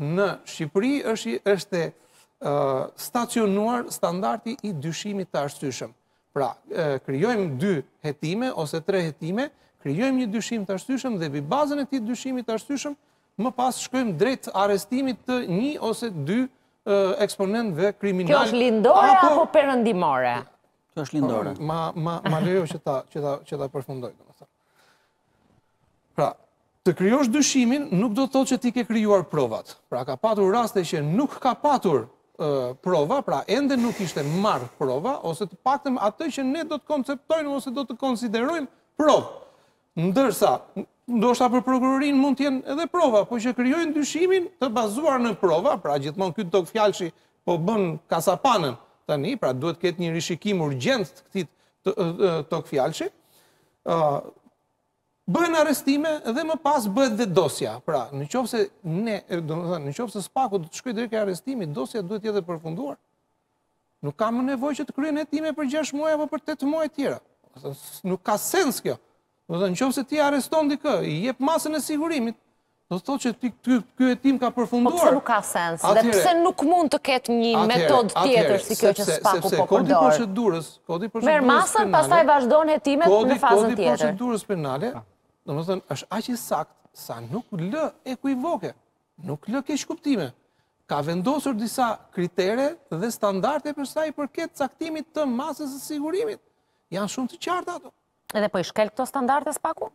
në Shqipëri është stacionuar standardi i dyshimit të arsyeshëm. Pra, krijojmë 2 hetime ose 3 hetime, krijojmë një dyshim të arsyeshëm dhe mbi bazën e këtij dyshimit të arsyeshëm, më pas shkojmë drejt arrestimit të 1 ose 2 eksponentëve kriminal. Kjo është lindore apo perëndimore? Kjo është lindore. Ma lejo që ta përfundoj. Pra, të krijosh dyshimin nuk do të thotë që ti ke krijuar provat. Pra, ka patur raste që nuk ka patur prova, pra ende nuk ishte marrë prova, ose të paktën atë që ne do të konceptojmë ose do të konsiderojmë provë. Ndërsa, ndoshta për prokurorin mund të jenë edhe prova, po që krijojnë dyshimin të bazuar në prova, pra gjithmonë ky Tok Fjalshi po bën kasapanën tani, pra duhet ketë një rishikim urgjent të këtij Tok Fjalshi. Bëhen arrestime dhe më pas bëhet dhe dosja. Pra, nëse nëse Spaku do të shkojë drejt arrestimit, dosja duhet jetë përfunduar. Nuk ka më nevojë që të kryhen hetime për 6 muaj apo për 8 muaj tjera. Nuk ka sens kjo. Nëse ti arreston dikë, i jep masën e sigurimit, do të thotë që ky hetim ka përfunduar. Po pse nuk ka sens? Dhe pse nuk mund të ketë një metodë tjetër si kjo që Spaku po përdor? Kodi procedurës merr masën, pastaj vazhdon hetimet në fazën tjetër. Kodi procedurës penale, domethënë është aq i saktë sa nuk lë ekuivoke, nuk lë keq kuptime. Ka vendosur disa kritere dhe standarde për sa i përket caktimit të masës së sigurimit. Janë shumë të qarta ato. Edhe po i shkel këto standarde Spaku?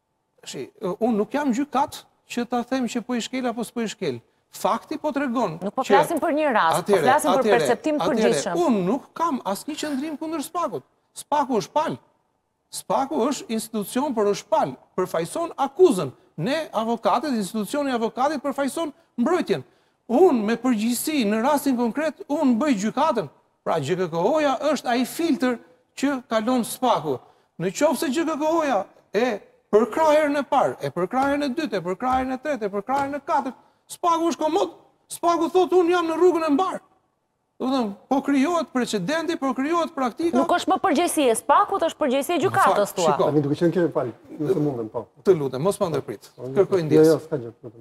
Unë nuk jam gjykat që ta them që po i shkel apo s'po i shkel. Fakti po tregon. Nuk po flasim për një rast, po flasim për perceptim përgjithshëm. Unë nuk kam asnjë qëndrim kundër Spakut. Spaku është palë. Spaku është institucion për është palë, përfaqëson akuzën. Ne avokatët, institucioni i avokatit përfaqëson mbrojtjen. Unë me përgjegjësi në rastin konkret, unë bëj gjykatën. Pra GKK-ja është ai filtr që kalon Spaku. Në qoftë se GKK-ja e për krahjerën e parë, e për krahjerën e dytë, e për krahjerën e tretë, e për krahjerën e katërt, Spaku është komod. Spaku thotë unë jam në rrugën e mbar. Po krijohet precedenti, po krijohet praktika. Nuk është më përgjegjësi e Spakut, është përgjegjësi e gjykatës tua. Tani duke qenë kemi fal, nëse mundem po. Të lutem, mos ma ndërprit. Kërkoj ndjesë.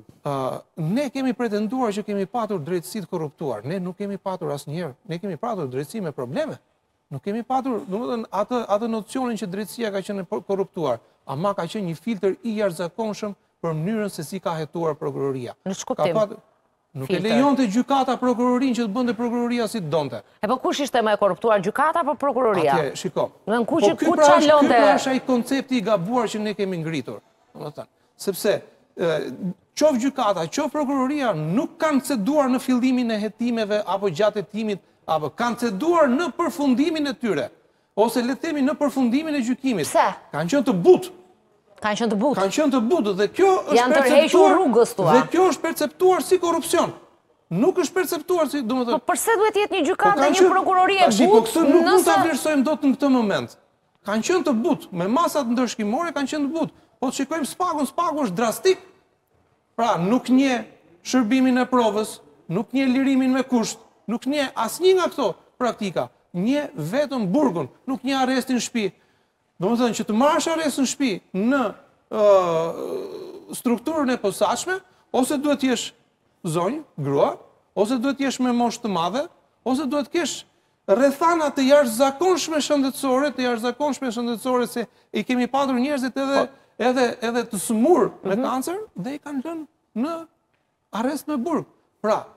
Ne kemi pretenduar që kemi patur drejtësi të korruptuar. Ne nuk kemi patur asnjëherë. Ne kemi patur drejtësi me probleme. Nuk kemi patur, domethënë, atë nocionin që drejtësia ka qenë korruptuar, ama ka qenë një filtr i jashtëzakonshëm për mënyrën se si ka hetuar prokuroria. Në ç'kuptim? Nuk e lejonte gjykata prokurorin që të bënte prokuroria si donte. E po kush ishte më e korruptuar, gjykata apo prokuroria? Atje, shiko. Ku çalonte? Ky është ai koncepti i gabuar që ne kemi ngritur, domethënë, sepse qoftë gjykata, qoftë prokuroria nuk kanë ceduar në fillimin e hetimeve apo gjatë hetimit, apo kanë ceduar në përfundimin e tyre, ose le të themi në përfundimin e gjykimit. Pse? Kanë qenë të butë. Kanë qenë të butë. Kanë qenë të butë dhe kjo është janë tërhequr rrugës tua. Dhe kjo është perceptuar si korrupsion. Nuk është perceptuar si, domethënë. Po pse duhet jetë një gjykatë dhe një prokurori e butë? Po këtë nuk mund ta vlerësojmë dot në këtë moment. Kanë qenë të butë, me masat ndërshkimore kanë qenë të butë. Po të shikojmë Spakun, Spaku është drastik. Pra, nuk njeh shërbimin e provës, nuk njeh lirimin me kusht, nuk njeh asnjë nga këto praktika. Njeh vetëm burgun, nuk njeh arrestin në shtëpi. Domethënë që të marrësh arrest në shtëpi në strukturën e posaçme, ose duhet të jesh zonjë, grua, ose duhet të jesh me moshë të madhe, ose duhet të kesh rrethana të jashtëzakonshme shëndetësore se i kemi patur njerëzit edhe të sëmurë me kancer dhe i kanë lënë në arrest me burg. Pra,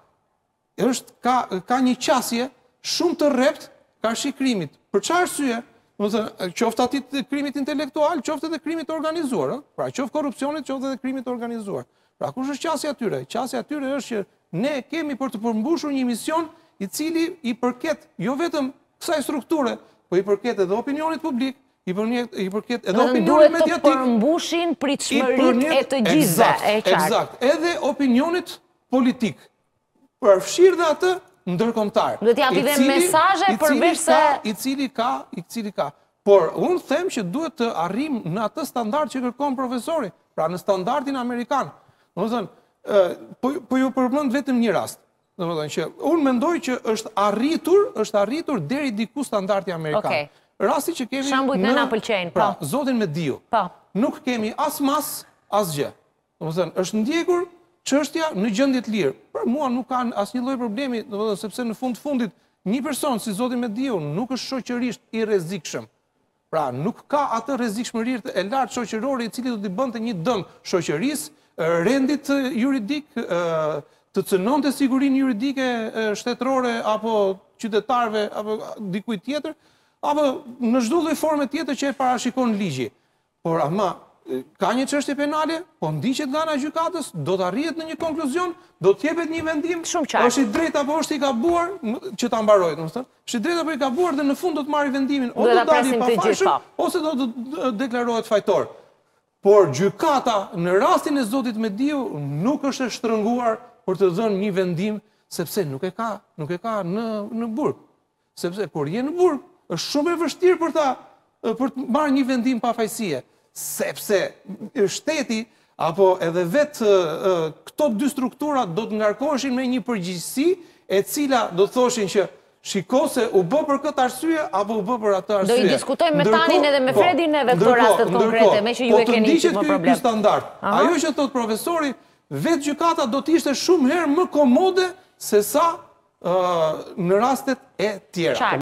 ka një qasje shumë të rrept karshi krimit. Për çfarë arsye? Qoftë aty të krimit intelektual, qoftë edhe krimit organizuar. Pra, qoftë korrupsionit, qoftë edhe krimit organizuar. Pra, kush është qasja atyre? Qasja atyre është që ne kemi për të përmbushur një mision i cili i përket jo vetëm kësaj strukture, po i përket edhe opinionit publik, i përket edhe opinionit mediatik. Duhet të përmbushin pritshmëritë e të gjithëve, e qartë. Eksakt, edhe opinionit politik. Përfshirë dhe atë ndërkombëtar. Duhet t'japi dhe mesazhe përveç se i cili ka. Por unë them që duhet të arrim në atë standard që kërkon profesori, pra në standardin amerikan. Domethënë, po ju përmend vetëm një rast. Domethënë që unë mendoj që është arritur deri diku standardi amerikan. Rasti që kemi shembujt në na pëlqejnë, pra, zotin me diu. Nuk kemi as mas, as gjë. Domethënë, është ndjekur çështja në gjendje të lirë. Për mua nuk ka asnjë lloj problemi, sepse në fundit një person si Zoti me Diu nuk është shoqërisht i rrezikshëm. Pra, nuk ka atë rrezikshmëri e lartë shoqërore i cili do t'i bënte një dëm shoqërisë, rendit juridik, të cënonte sigurinë juridike shtetërore apo qytetarëve apo dikujt tjetër, apo në çdo lloj forme tjetër që e parashikon ligji. Por ama ka një çështje penale, po ndiqet nga ana e gjykatës, do të arrihet në një konkluzion, do të jepet një vendim, është i drejtë apo është i gabuar që ta mbarojë, domethënë. Është i drejtë apo i gabuar dhe në fund do të marrë vendimin, o do dalë i pafajshëm, ose do të deklarohet fajtor. Por gjykata në rastin e Zotit me Diu nuk është e shtrënguar për të dhënë një vendim, sepse nuk e ka në burg. Sepse kur je në burg, është shumë e vështirë për të marrë një vendim pafajësie, sepse shteti apo edhe vetë këto dy struktura do të ngarkoheshin me një përgjegjësi e cila do të thoshin që shiko se u bë për këtë arsye apo u bë për atë arsye. Do i diskutojmë me Tanin edhe me Fredin neve këto rastet konkrete, me që ju e keni që më problem. Ky standard. Ajo që thot profesori, vetë gjykata do të ishte shumë herë më komode se sa në rastet e tjera.